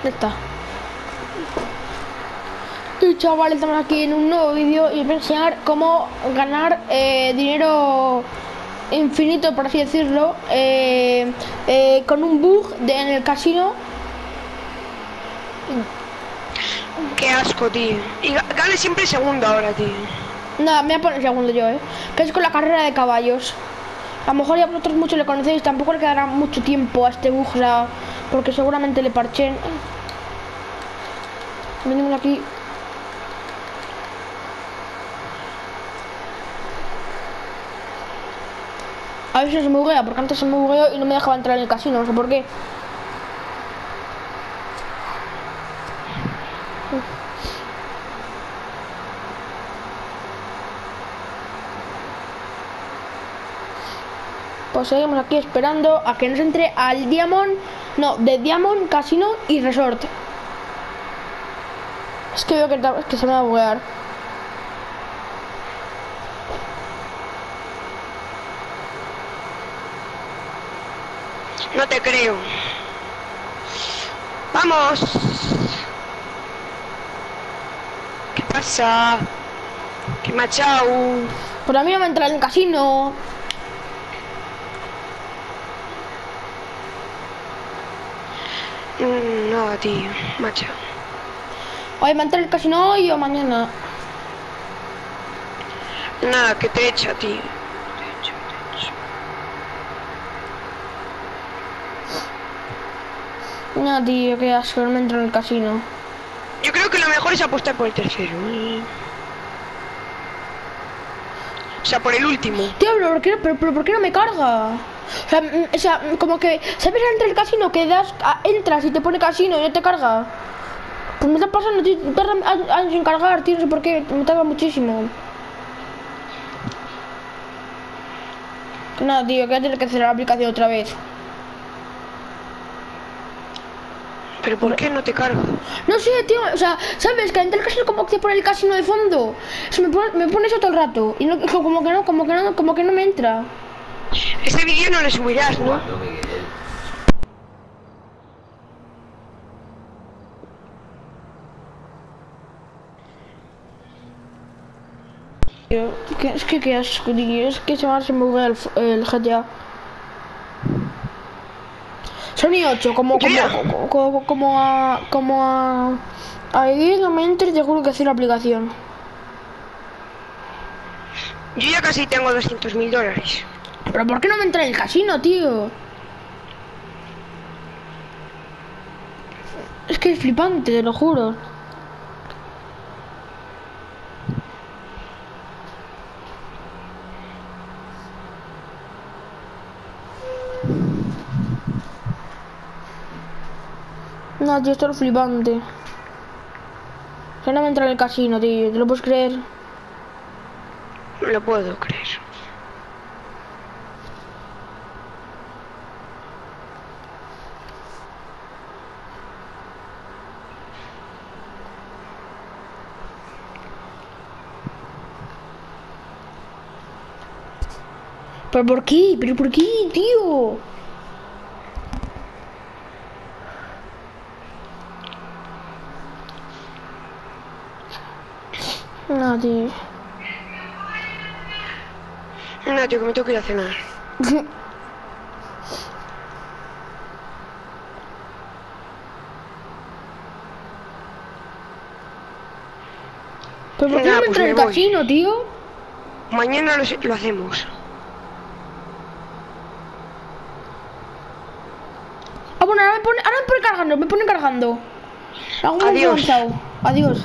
Ya está. Y chavales, estamos aquí en un nuevo vídeo y os voy a enseñar cómo ganar dinero infinito, por así decirlo, con un bug en el casino. Qué asco, tío. Y gane siempre segundo ahora, tío. Nada, me voy a poner segundo yo, que es con la carrera de caballos. A lo mejor ya vosotros muchos le conocéis, tampoco le quedará mucho tiempo a este bug, o sea, porque seguramente le parchen. Venimos aquí. A veces se me buguea, porque antes se me bugueó y no me dejaba entrar en el casino, no sé por qué. Pues seguimos aquí esperando a que nos entre al Diamond, no, de Diamond, Casino y Resort. Es que veo que se me va a buguear. No te creo. ¡Vamos! ¿Qué pasa? ¿Qué machao? Pues a mí no me entra en el casino. No, tío, macho. Oye, ¿me entra en el casino hoy o mañana? Nada, que te echa, tío. No, tío, qué asco, no me entra en el casino. Yo creo que lo mejor es apostar por el tercero. O sea, por el último. Tío, pero ¿por qué no me carga? O sea, como que, ¿sabes entre el casino que entras y te pone casino y no te carga? Pues me está pasando, tío, tarda años en cargar, tío, no sé por qué, me tarda muchísimo. Nada, tío, que voy a tener que hacer la aplicación otra vez. ¿Pero por qué no te carga? No sé, tío, o sea, ¿sabes? Que entre el casino como que te pone el casino de fondo. Eso me pone eso todo el rato. Y no, como que no me entra. Ese vídeo no le subirás, ¿no? Tío, es que qué asco, tío, es que se me buguea el GTA. Son y 8, como a 10 no me entres, te juro que hacer la aplicación. Yo ya casi tengo 200.000 dólares. Pero ¿por qué no me entra en el casino, tío? Es que es flipante, te lo juro. No, tío, esto es flipante. Que no me entra en el casino, tío, ¿te lo puedes creer? No lo puedo creer. ¿Pero por qué? ¿Pero por qué, tío? No, tío. No, tío, que me tengo que ir a cenar. ¿Pero por qué no me Pues entra en el me voy. casino, tío? Mañana lo hacemos. Ah, bueno, ahora me pone cargando, me pone cargando. Hago un Adiós. avanzado. Adiós.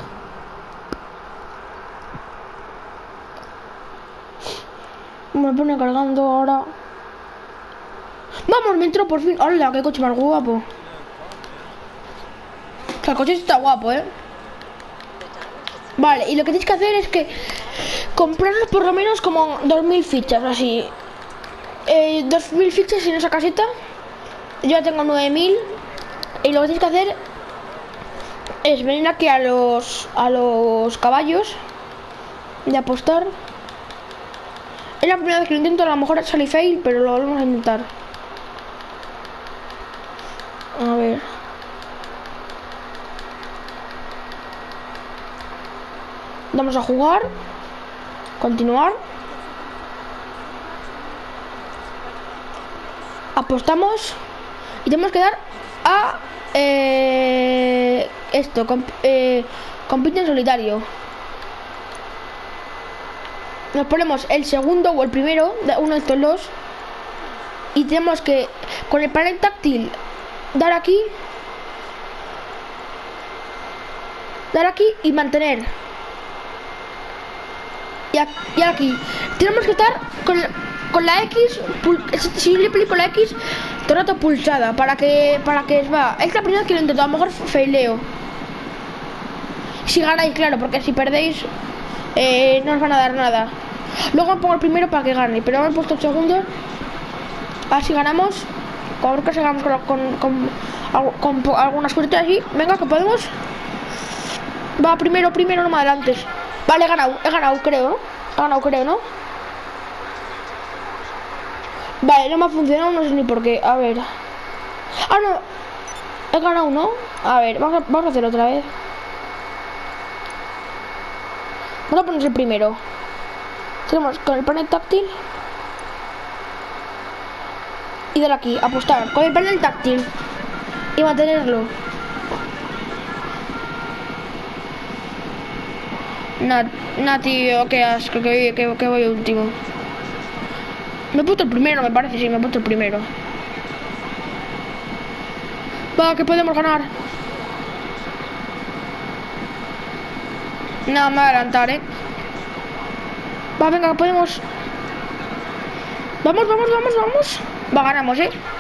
Me pone cargando ahora. Vamos, me entró por fin. Hola, qué coche más guapo. O sea, el coche está guapo, Vale, y lo que tenéis que hacer es que comprarnos por lo menos como 2000 fichas, así. 2000 fichas en esa caseta. Yo ya tengo 9000. Y lo que tenéis que hacer es venir aquí a los caballos de apostar. Es la primera vez que lo intento, a lo mejor sale fail, pero lo volvemos a intentar. A ver. Vamos a jugar. Continuar. Apostamos. Y tenemos que dar a esto, compite en solitario. Nos ponemos el segundo o el primero de uno de estos dos. Y tenemos que, con el panel táctil, dar aquí y mantener. Y aquí. Tenemos que estar con la X, si le aplico la X, todo el rato pulsada, para que va. Es la primera vez que lo intento, a lo mejor faileo. Si ganáis, claro, porque si perdéis, no os van a dar nada. Luego me pongo el primero para que gane, pero me he puesto el segundo. A ver si ganamos. A ver que si ganamos con alguna suerte así. Venga, que podemos. Va, primero, no me adelantes. Vale, he ganado, creo, ¿no? He ganado, creo, ¿no? Vale, no me ha funcionado, no sé ni por qué. A ver. Ah, no. He ganado, ¿no? A ver, vamos a hacerlo otra vez. Vamos a poner el primero. Tenemos con el panel táctil. Y darle aquí, apostar. Con el panel táctil. Y mantenerlo. Nah, tío, qué asco, que voy último. Me he puesto el primero, me parece, sí, me he puesto el primero. Va, que podemos ganar. No, me voy a adelantar, Va, venga, que podemos. Vamos. Va, ganamos,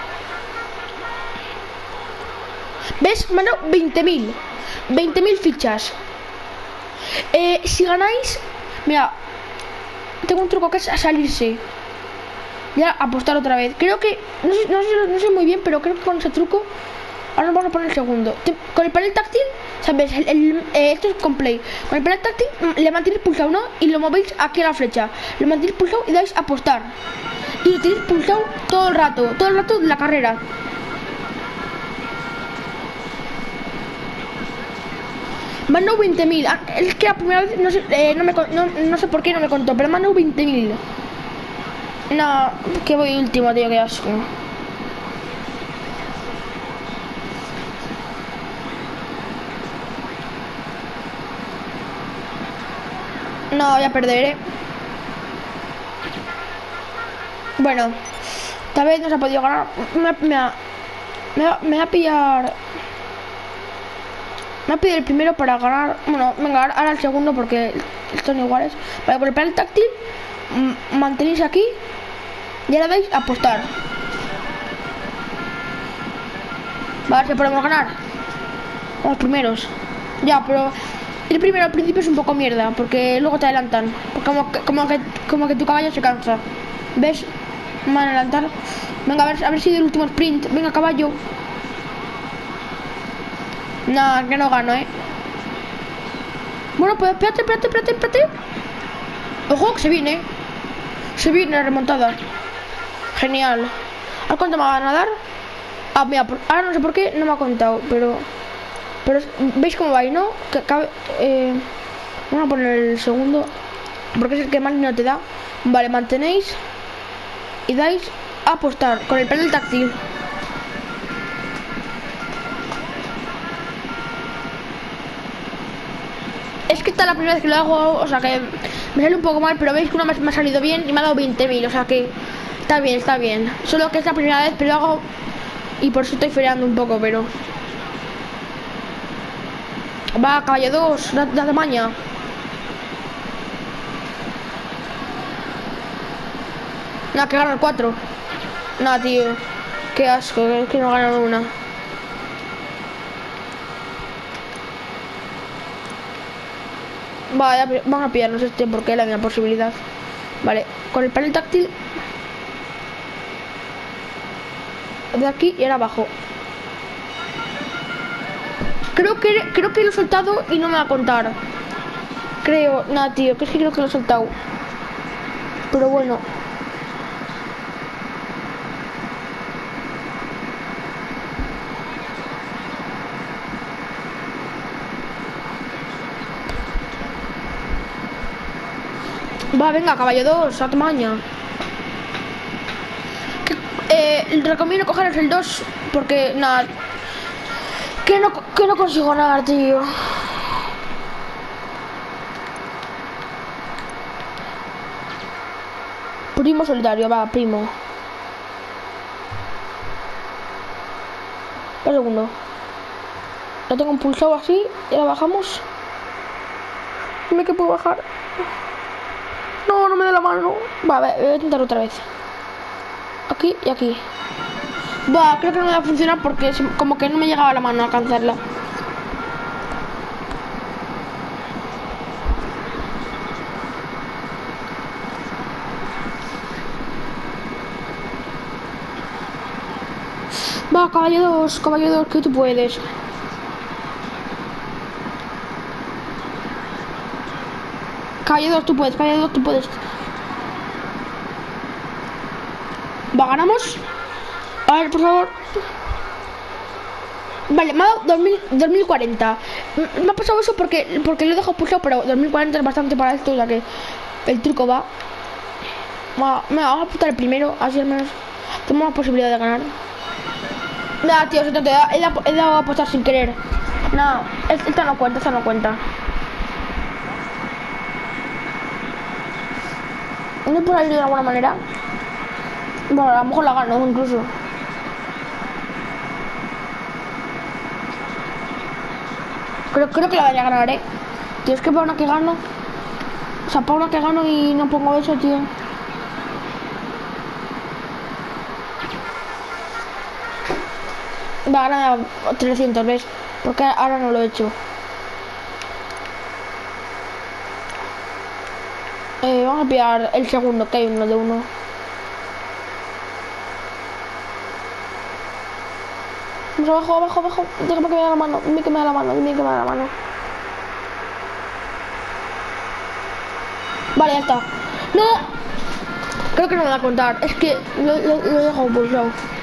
¿Ves? Mano, 20.000. 20.000 fichas. Si ganáis, mira, tengo un truco que es salirse. Ya apostar otra vez. Creo que, no sé muy bien, pero creo que con ese truco. Ahora nos vamos a poner el segundo. Con el panel táctil, ¿sabes? Esto es con play. Con el panel táctil le mantienes pulsado, ¿no? Y lo movéis aquí a la flecha. Lo mantienes pulsado y dais a apostar. Y lo tenéis pulsado todo el rato de la carrera. Me han dado 20.000. Es que la primera vez no sé por qué no me contó, pero me han dado 20.000. No, que voy último, tío, qué asco. No, voy a perder, Bueno, tal vez no se ha podido ganar. Me va a pillar. Me va a pedir el primero para ganar. Bueno, venga, ahora el segundo porque están iguales. Vale, por el panel táctil mantenéis aquí y ahora dais a apostar. Vale, si podemos ganar. Vamos primeros. Ya, pero el primero al principio es un poco mierda porque luego te adelantan. Como que tu caballo se cansa. ¿Ves? Me van a adelantar. Venga, a ver si del último sprint. Venga, caballo. No, que no gano, Bueno, pues espérate. Ojo, que se viene. Se viene la remontada. Genial. ¿A cuánto me van a dar? Ah, mira, ahora no sé por qué no me ha contado, pero ¿veis cómo va ahí, no? Vamos a poner el segundo, porque es el que más no te da. Vale, mantenéis y dais a apostar con el panel táctil. Es que esta es la primera vez que lo hago, o sea que me sale un poco mal, pero veis que una me ha salido bien y me ha dado 20.000, o sea que está bien. Solo que es la primera vez, pero lo hago y por eso estoy feriando un poco, pero... Va, caballo 2, de maña. Nada, que gana el 4. Nada, tío. Qué asco, que no ganan una. Vale, van a pillarnos este porque es la misma posibilidad. Vale, con el panel táctil de aquí y ahora abajo. Creo que lo he soltado y no me va a contar. Creo, nada, tío, que es que creo que lo he soltado. Pero bueno. Va, venga, caballo 2, a tu maña. Recomiendo cogeros el 2 porque nada. Que no consigo nada, tío. Primo solitario, va, primo. Un segundo. Lo tengo impulsado así y la bajamos. Dime que puedo bajar. No, no me da la mano. Va, voy a intentar otra vez. Aquí y aquí. Va, creo que no me va a funcionar porque como que no me llegaba la mano a alcanzarla. Va, caballo 2, que tú puedes. Caballo 2, tú puedes, caballo 2, tú puedes. Va, ganamos. A ver, por favor. Vale, me ha dado 2040. Me ha pasado eso porque lo he dejado pulsado, pero 2040 es bastante para esto, ya que el truco va. Vamos a apuntar el primero, así al menos tenemos la posibilidad de ganar. Nada, tío, he dado a apostar sin querer. No, esta no cuenta, ¿No por ahí de alguna manera? Bueno, a lo mejor la gano incluso. Creo que la voy a ganar, Tío, es que para una que gano. O sea, para una que gano y no pongo eso, tío. Va a ganar 300, ¿ves? Porque ahora no lo he hecho. Vamos a pillar el segundo, que hay uno de uno. Vamos abajo. Déjame que me da la mano. Dime que me da la mano. Vale, ya está. ¡No! Creo que no me va a contar. Es que lo he dejado pulsado.